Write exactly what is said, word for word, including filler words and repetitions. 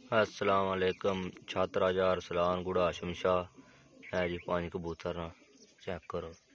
अस्सलाम वालेकुम। छात्रा जार सलान गुड़ा आशम शाह है जी। पांच कबूतर ना चेक करो।